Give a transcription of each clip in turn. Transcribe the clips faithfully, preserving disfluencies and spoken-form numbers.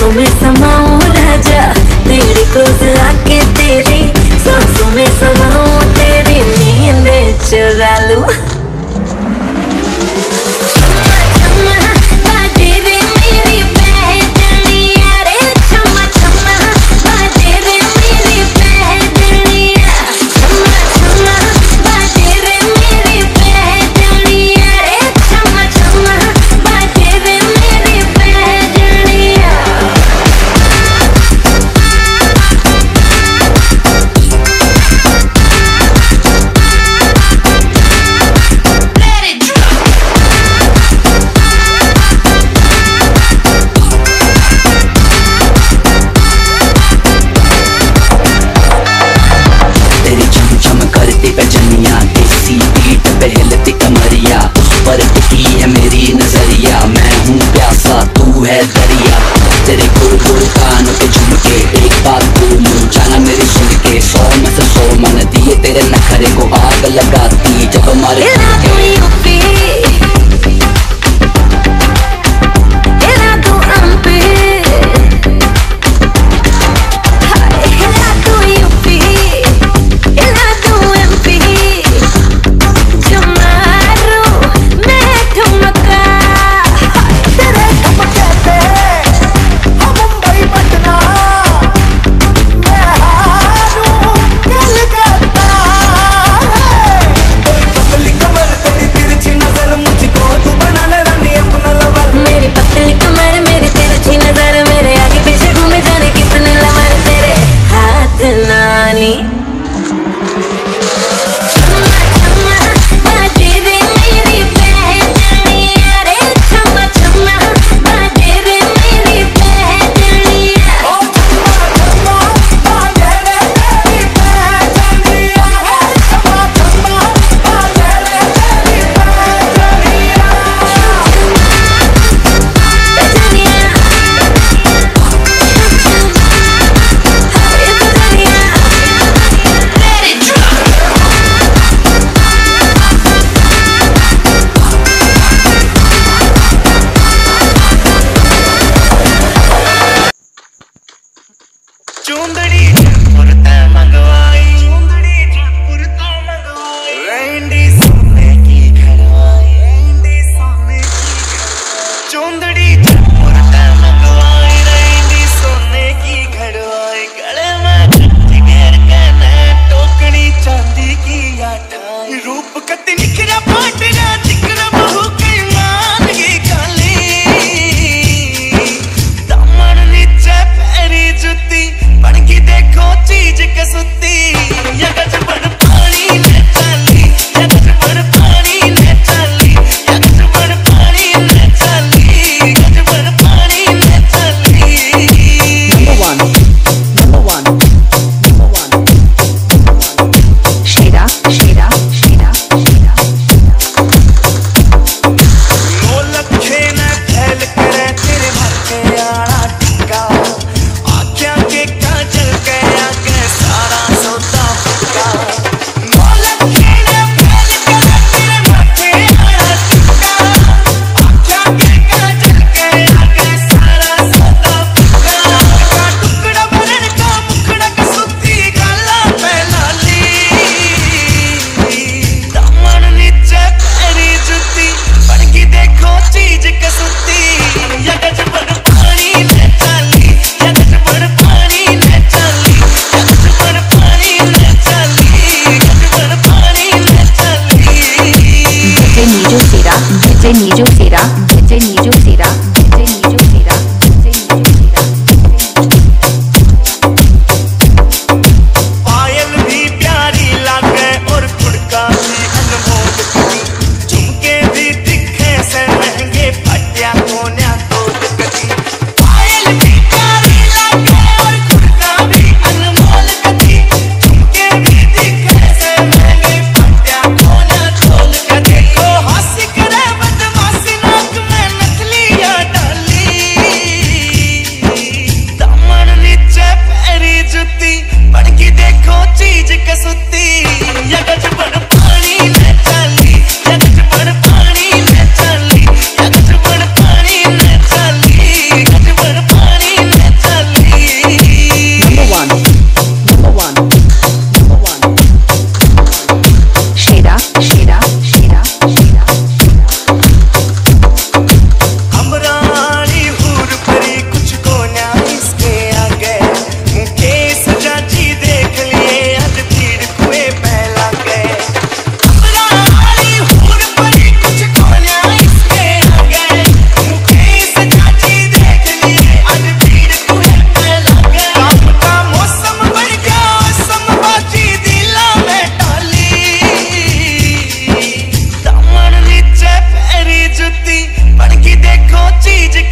सांसों में समाऊं राजा, तेरे क्लोज आके तेरी सांसों में समाऊं, तेरी नींद चुरा लूं। तेरे गुड़ गुड़ कानों के झुमके, एक बात बोलूं जाना मेरी सुन के, सौ में से सौ मन दिए तेरे नखरे को आग लगाती जब हमारे नीजो सेरा जय नीजो सेरा जय नीजो सेरा जय नीजो सेरा। पायल भी प्यारी लागे और खुड़का भी अनमोल, झुमके भी दिखे से महंगे, फटिया कोन्या तो कटी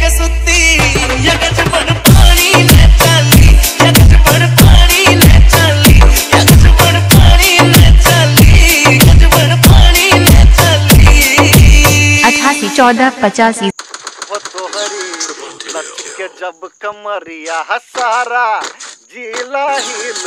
के सुती यगज बन पानी ले चली यगज बन पानी ले चली यगज बन पानी ले चली यगज बन पानी ले चली अठासी चौदह पचासी वो तोहरी लच के जब कमरिया हसारा जिला हिल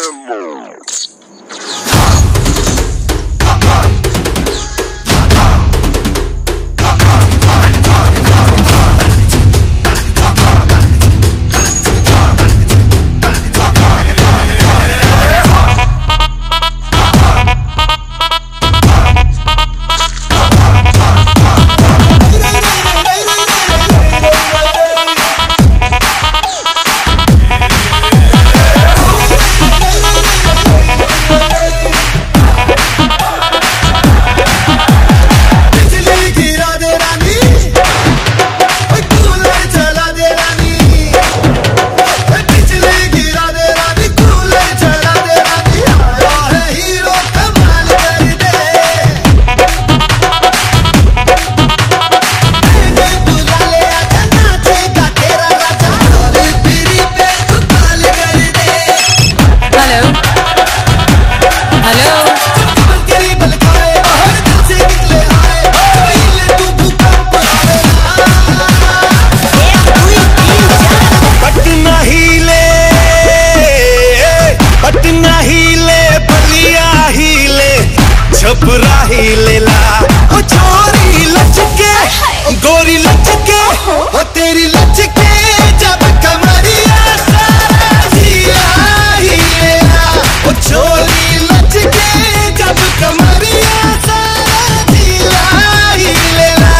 छपरा ही लेला ओ छोरी लचके गोरी लचके ओ तेरी लचके जब कमरिया सारा जिया ही लेला ओ छोरी लचके जब कमरिया सारा जिया ही लेला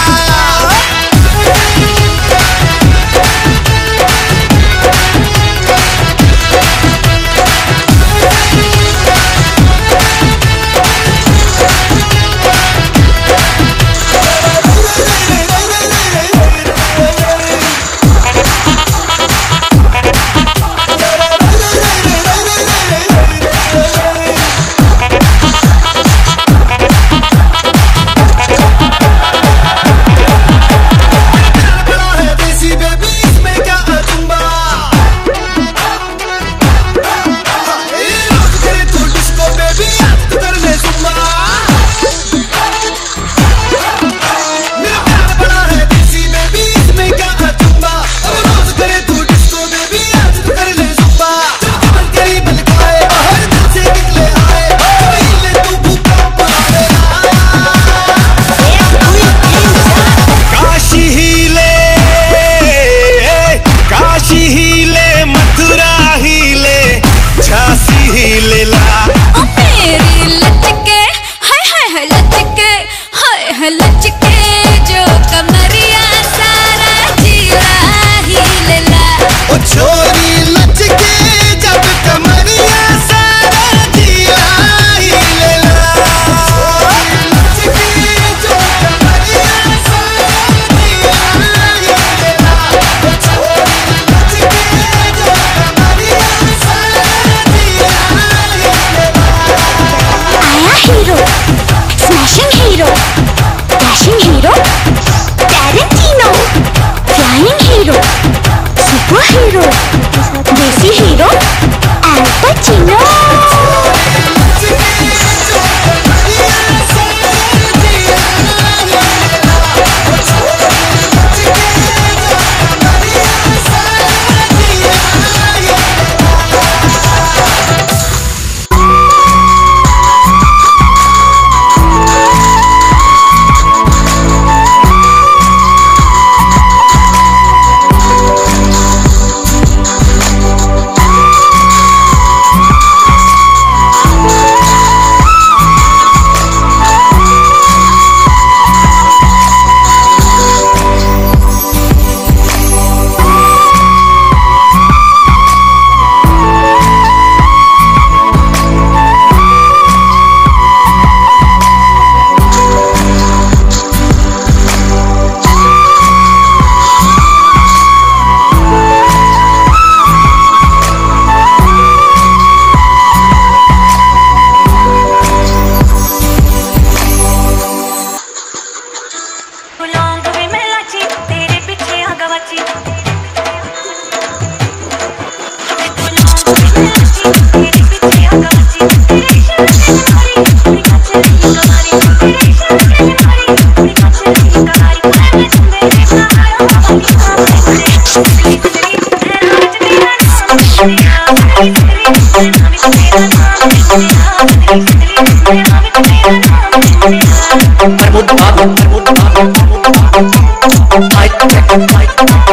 लचके जो कमरिया सारा जिला ही लेला ओ छोरी लचके जब कमरिया सारा जिला ही लेला लचके जो कमरिया सारा जिला ही लेला ओ छोरी लचके जो कमरिया सारा जिला ही लेला आया hero smashing hero Dashing hero, Tarantino, flying hero, superhero. Pramod Babu Pramod Babu mike check mike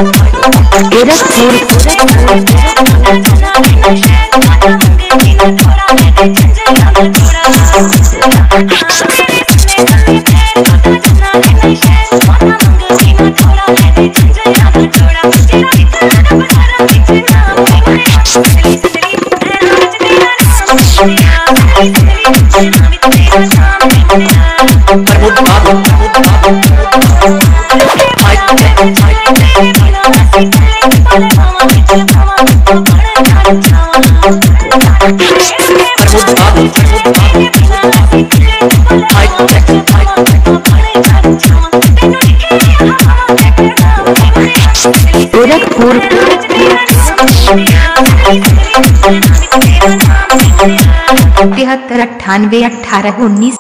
Pramod Babu Pramod Babu mike check mike Pramod Babu Pramod Babu mike check mike Gorakhpur तिहत्तर अट्ठानवे अठारह उन्नीस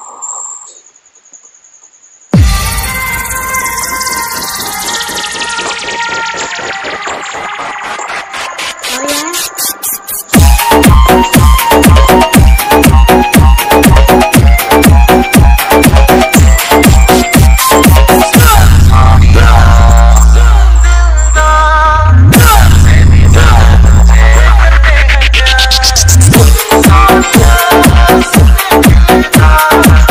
Ah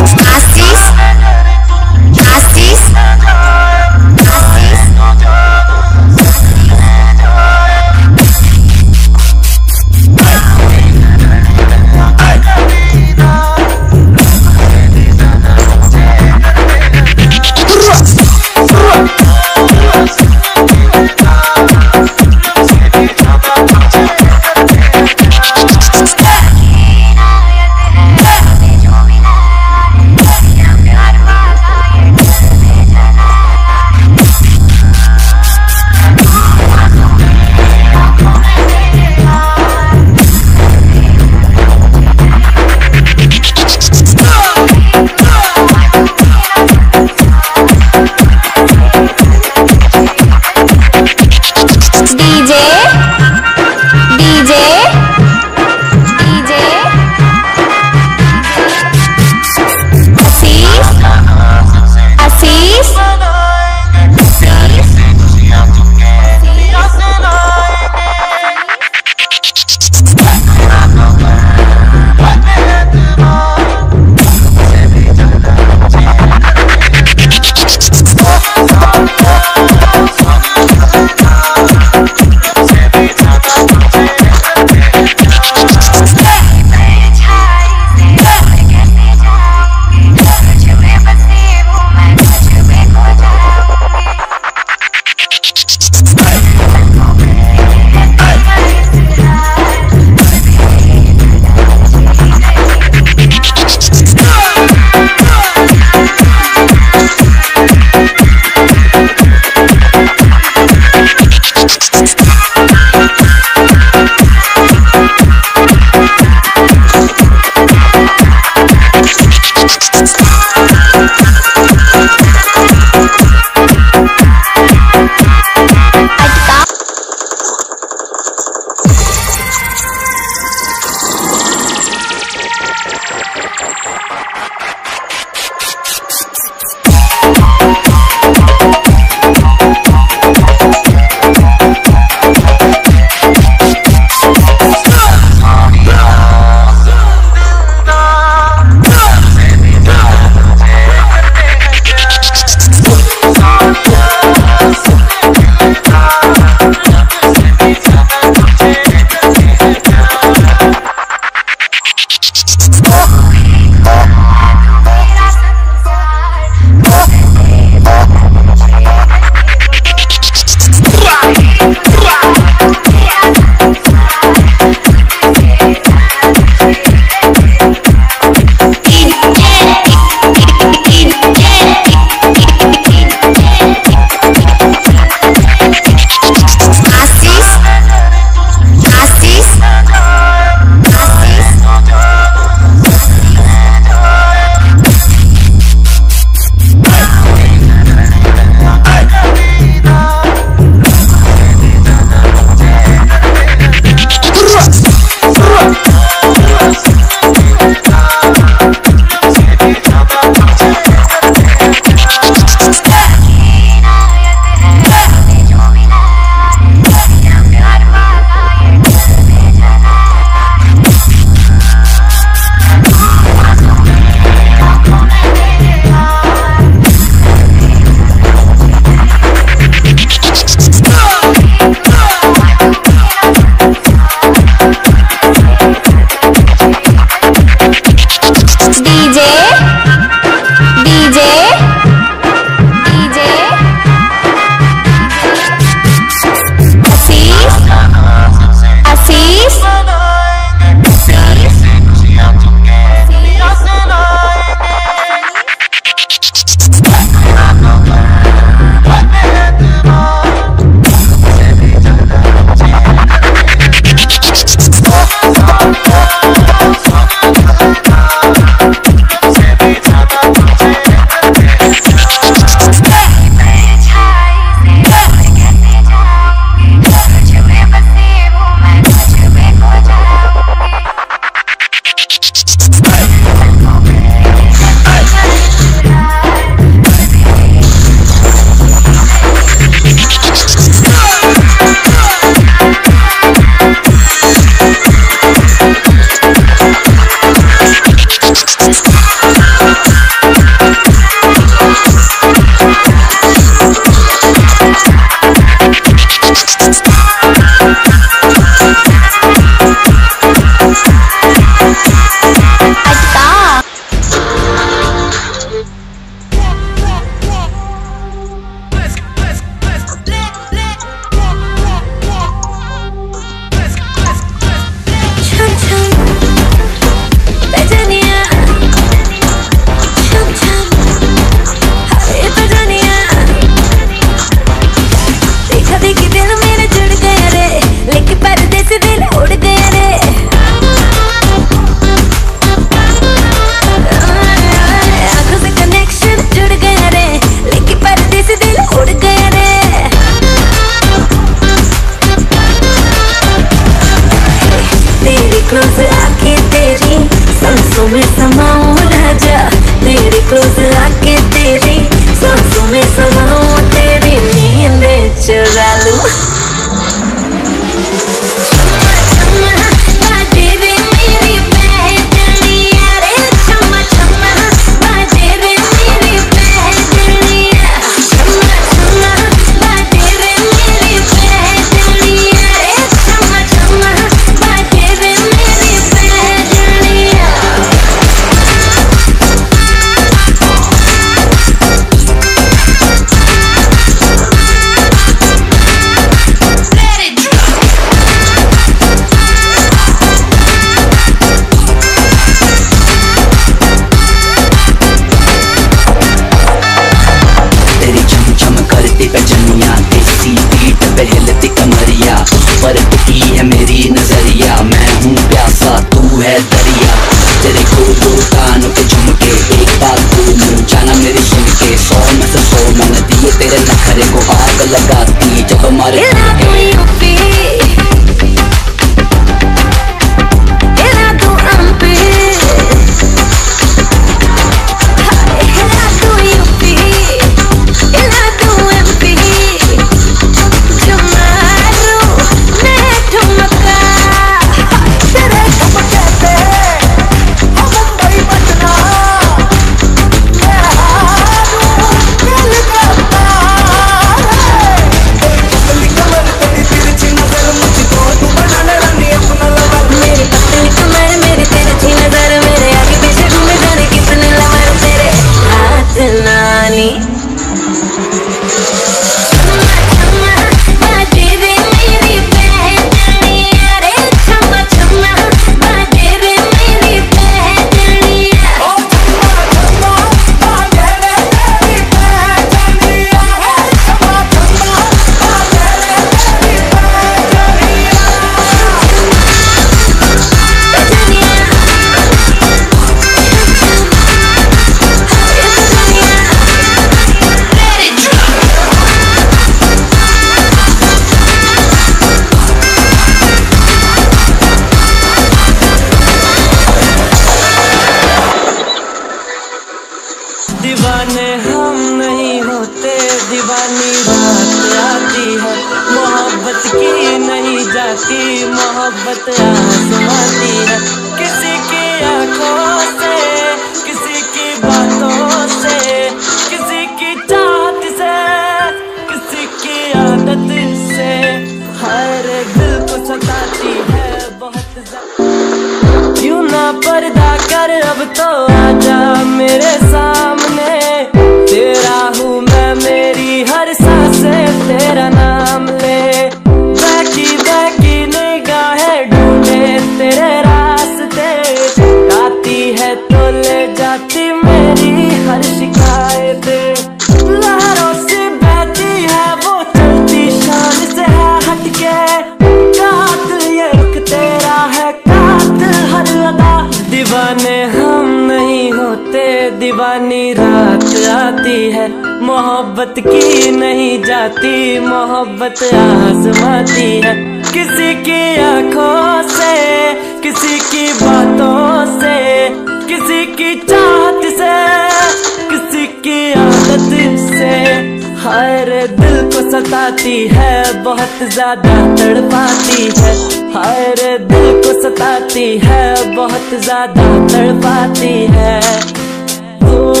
आती है, मोहब्बत की नहीं जाती, मोहब्बत आजमाती है। किसी की आंखों से, किसी की बातों से, किसी की चाहत से, किसी की आदत से, हर दिल को सताती है बहुत ज्यादा। क्यों ना पर्दा कर अब तो आजा मेरे सामने, तेरा हूँ मैं, मेरी हर सांसें तेरा नाम ले। बहकी बहकी निगाहें ढूंढे तेरे रास्ते, आती है तो ले जाती मेरी हर शिकायतें। लहरों से बहती है वो चलती शान से है हटके, कातिल ये रुख तेरा है, कातिल हर अदा। दीवाने हम नहीं होते, दीवानी रात आती है, मोहब्बत की नहीं जाती, मोहब्बत आजमाती है। किसी की आंखों से, किसी की बातों से, किसी की चाहत से, किसी की आदत से, हर दिल को सताती है बहुत ज्यादा तड़पाती है, हर दिल को सताती है बहुत ज्यादा तड़पाती है। ओ,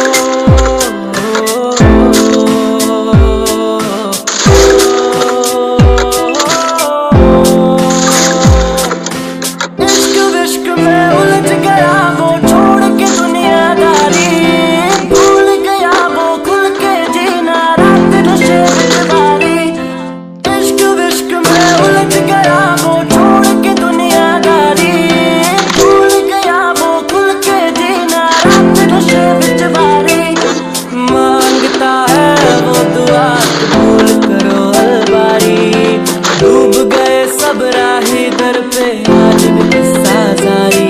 इश्क विश्क में उलझ गया वो छोड़ के दुनियादारी, भूल गया वो खुल के जीना रात नशे में बारी। इश्क विश्क में उलझ गया वो छोड़ के दुनियादारी, भूल गया वो खुल के जीना रात नशे में बारी। मांगता है वो दुआ कबूल करो अलबारी, डूब गए सब राही दर पे आज भी किस्सा जारी।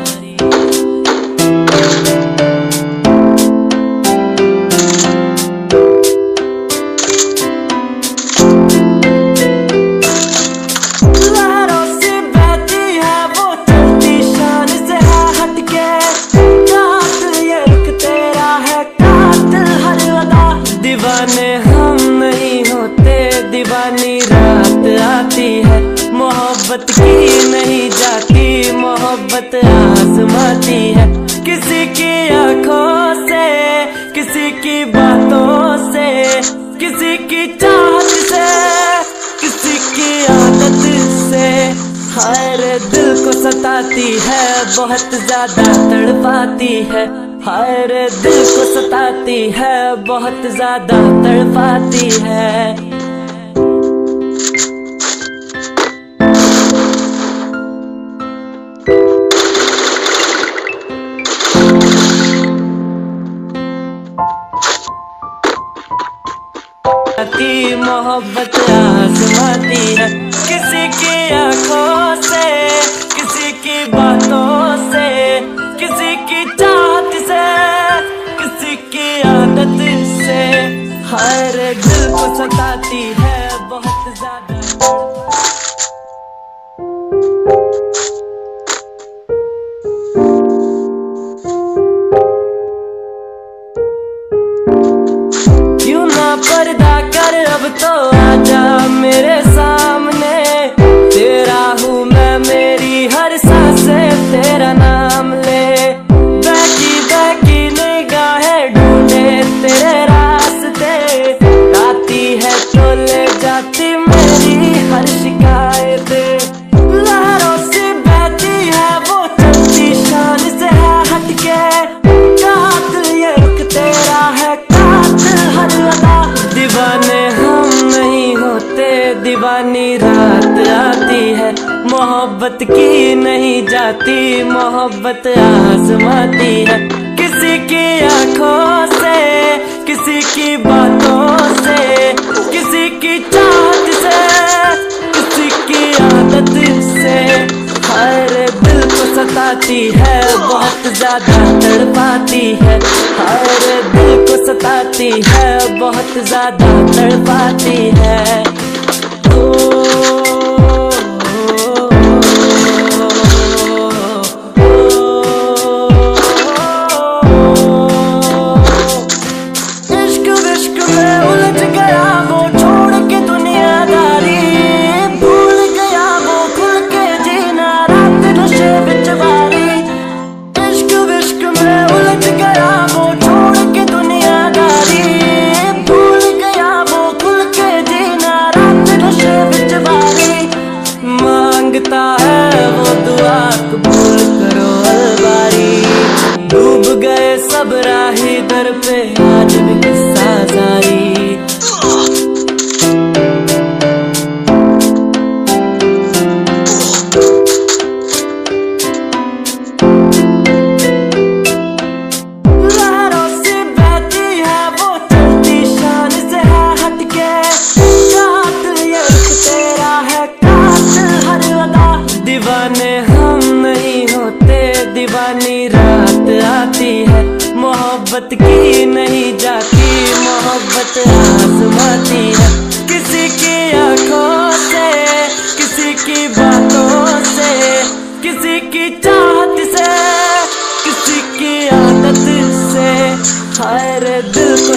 लहरों से बहती है वो चलती शान से है हटके, कातिल ये रुख तेरा है, कातिल हर अदा। दीवाने हम नहीं होते, दीवानी रात आती है, मोहब्बत की नहीं जाती, मोहब्बत आजमाती है। किसी की आंखों से, किसी की बातों से, किसी की चाहत से, किसी की आदत से, हर दिल को सताती है बहुत ज्यादा तड़पाती है, हर दिल को सताती है बहुत ज्यादा तड़पाती है। मोहब्बत आजमाती है, किसी की आंखों से, किसी की बातों से, किसी की चाहत से, किसी की आदत से, हर दिल को सताती है बहुत ज्यादा। पर्दा कर अब तो आजा मेरे सामने, तेरा हूँ मैं, मेरी हर सांसें तेरा नाम ले। बहकी बहकी निगाहें ढूंढे तेरे रास्ते, आती है तो ले जाती मेरी हर शिकायतें। लहरों से बहती है वो चलती शान से है हटके, कातिल ये रुख तेरा है, कातिल हर अदा। दीवाने हम नहीं होते, दीवानी रात आती है, मोहब्बत की नहीं जाती, मोहब्बत आजमाती है। किसी की आंखों से, किसी की बातों से, किसी की चाहत से, किसी की आदत से, हर दिल को सताती है बहुत ज्यादा तड़पाती है, हर दिल को सताती है बहुत ज्यादा तड़पाती है। ओ, इश्क विश्क में उलझ गया वो छोड़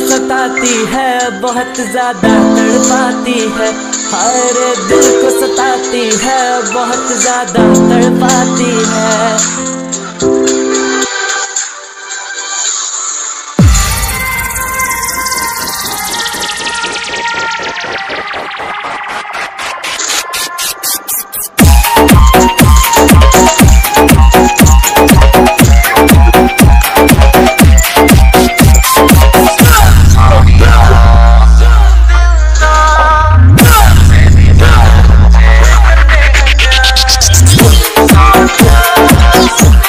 सताती है, बहुत ज्यादा तड़पाती है। हाय रे दिल को सताती है, बहुत ज्यादा तड़पाती है। Oh,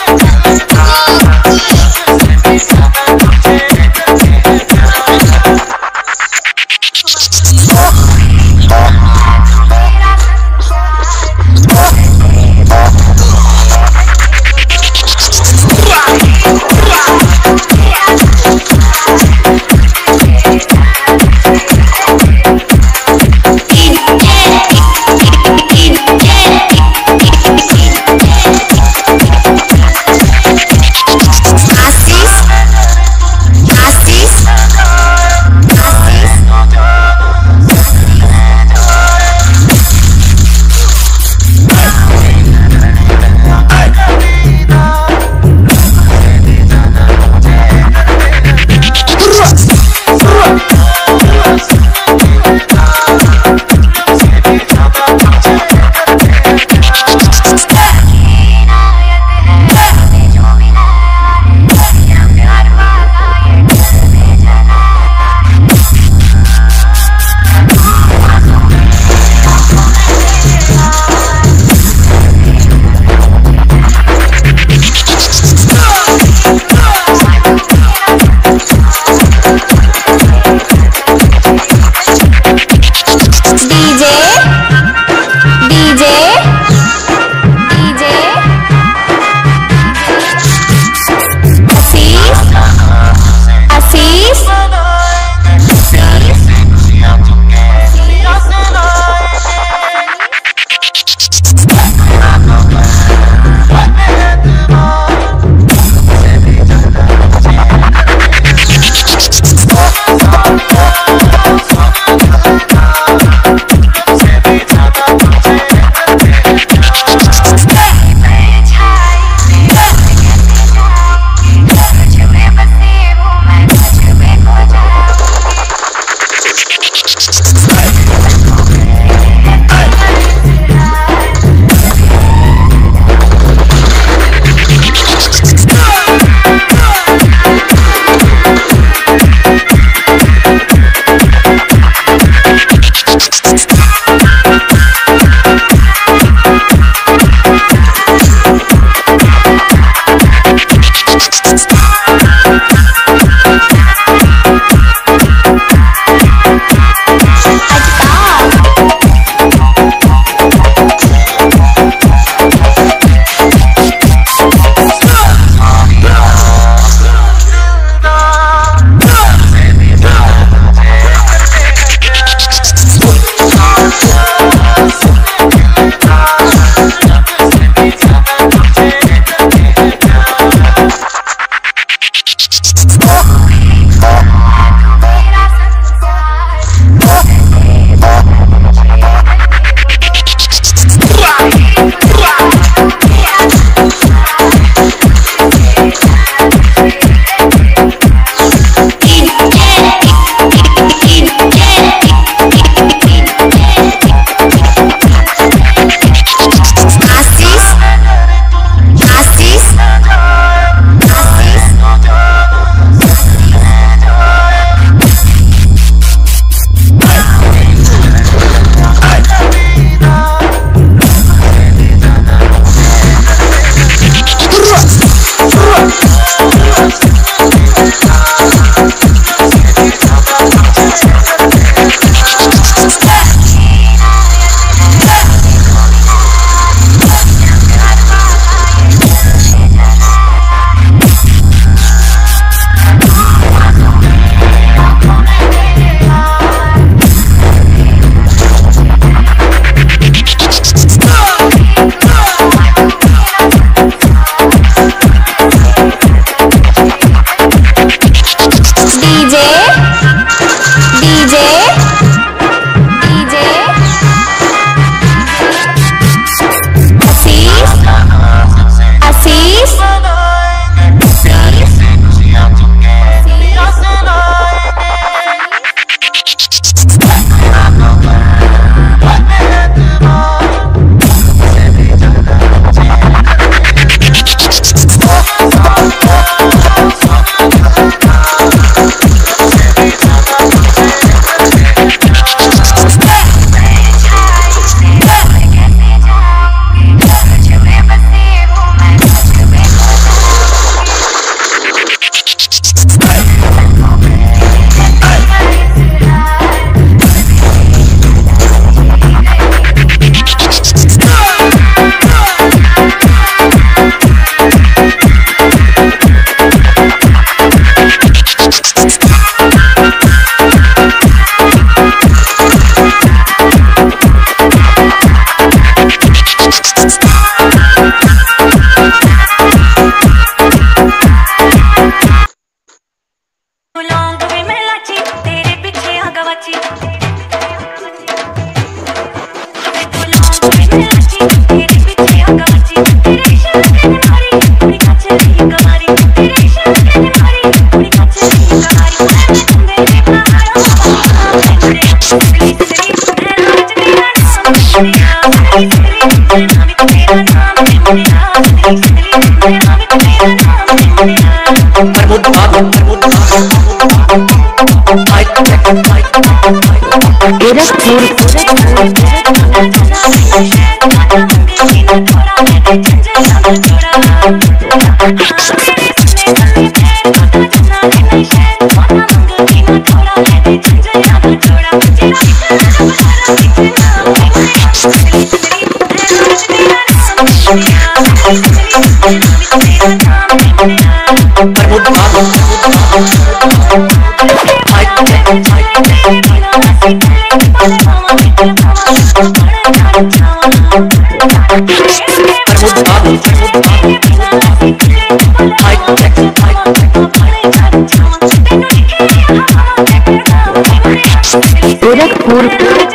गोरखपुर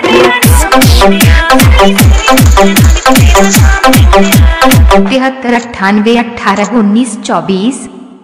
तिहत्तर अट्ठानवे अठारह उन्नीस चौबीस।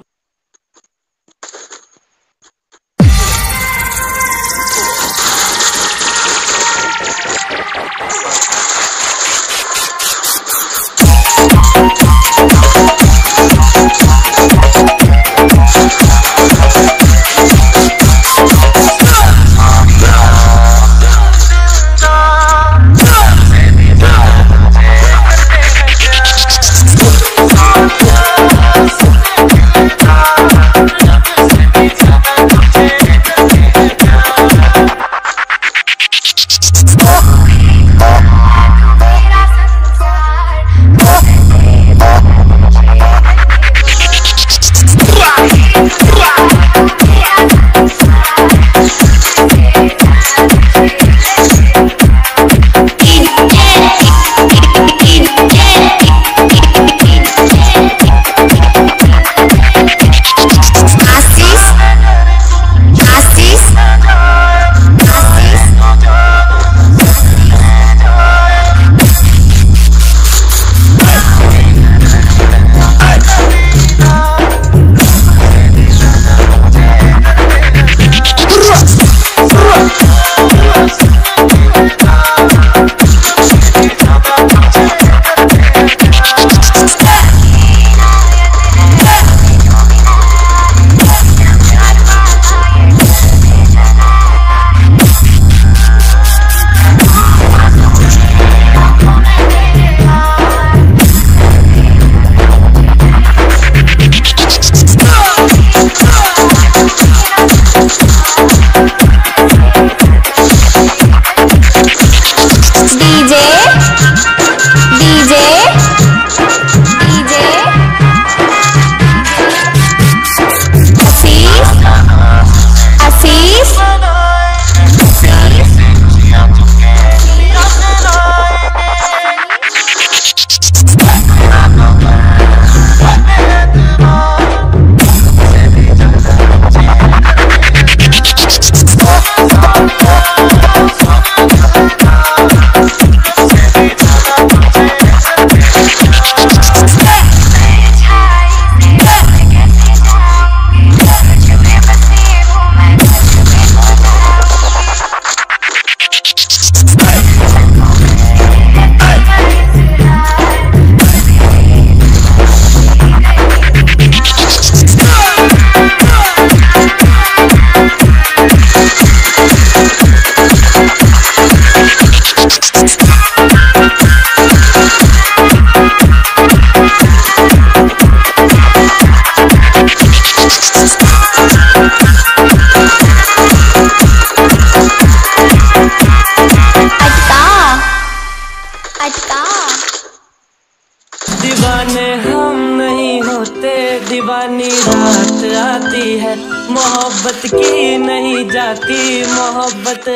दीवाने हम नहीं होते, दीवानी रात आती है। मोहब्बत की नहीं जाती, मोहब्बत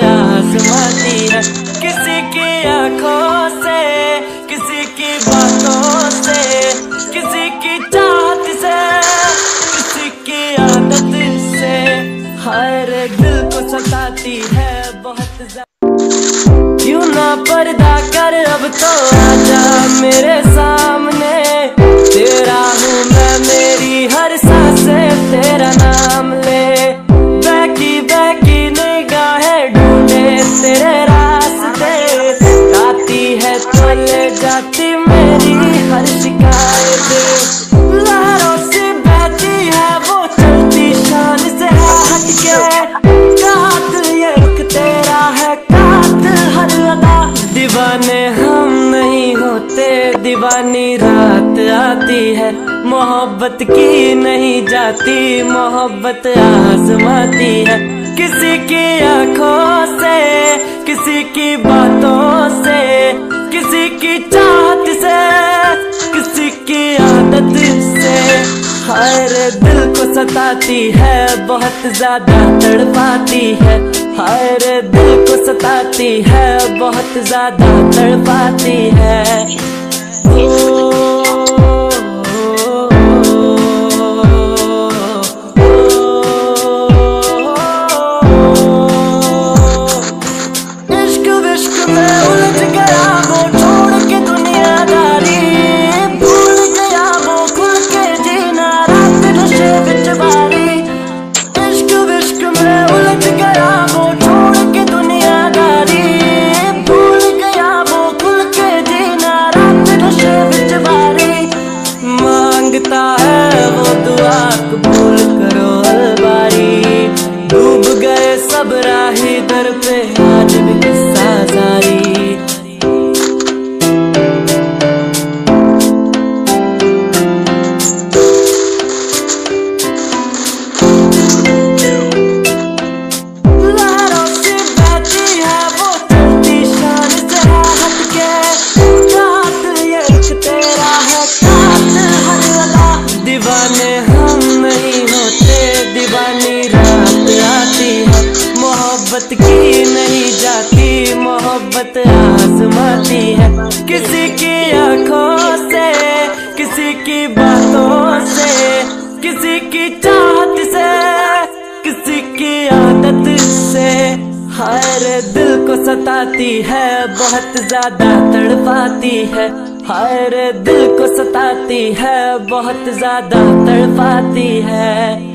आजमाती है। किसी की आंखों से, किसी की बातों से, किसी की चाहत से, किसी की आदत से, हर दिल को सताती है बहुत ज्यादा। क्यों ना पर्दा कर अब तो आजा मेरे सामने, तेरा हूँ मैं, मेरी हर सांसें तेरा नाम ले। बहकी बहकी निगाहें ढूंढे तेरे रास्ते, आती है मोहब्बत की नहीं जाती, मोहब्बत आजमाती है। किसी की आंखों से, किसी की बातों से, किसी की चाहत से, किसी की आदत से। हर दिल को सताती है, बहुत ज्यादा तड़पाती है। हर दिल को सताती है, बहुत ज्यादा तड़पाती है। ओ कबूल करो अलबारी, डूब गए सब राही दर पे, आज भी किस्सा जारी। लहरों से बहती है वो चलती शान से हटके, कात ये इश्क तेरा है, कात हर अदा। दीवाने हम नहीं होते, दीवानी रात आती है। मोहब्बत की नहीं जाती, मोहब्बत आजमाती है। किसी की आंखों से, किसी की बातों से, किसी की चाहत से, किसी की आदत से। हर दिल को सताती है, बहुत ज्यादा तड़पाती है। हर दिल को सताती है, बहुत ज्यादा तड़पाती है।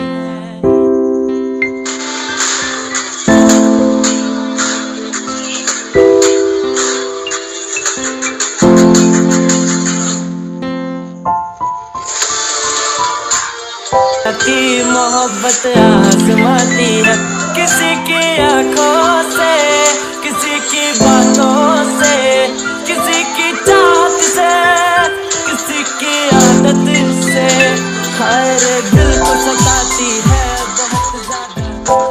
मोहब्बत आजमाती है। किसी की आंखों से, किसी की बातों से, किसी की चाहत से, किसी की आदत से। हर दिल को सताती है, बहुत ज्यादा।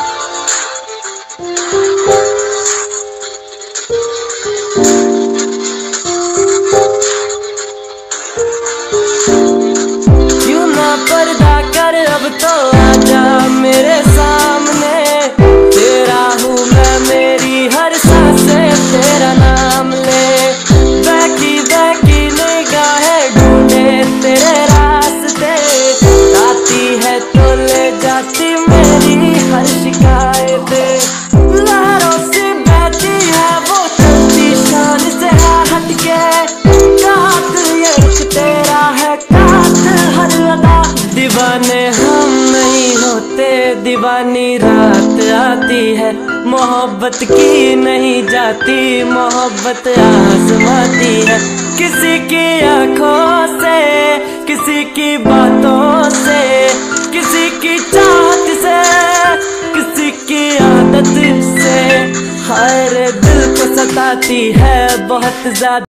क्यों ना पर्दा कर, अब तो आजा मेरे सामने। तेरा हूँ मैं, मेरी हर सांसें तेरा नाम ले। बहकी बहकी निगाहें ढूंढे तेरे रास्ते, आती है तो ले जाती मेरी हर शिकायतें। लहरों से बहती है वो चलती शान से हटके, कात ये इश्क तेरा है, कात हर अदा। दीवाने हम नहीं होते, दीवानी रात आती है। मोहब्बत की नहीं जाती, मोहब्बत आजमाती है। किसी की आंखों से, किसी की बातों से, किसी की चाहत से, किसी की आदत से। हर दिल को सताती है, बहुत ज्यादा।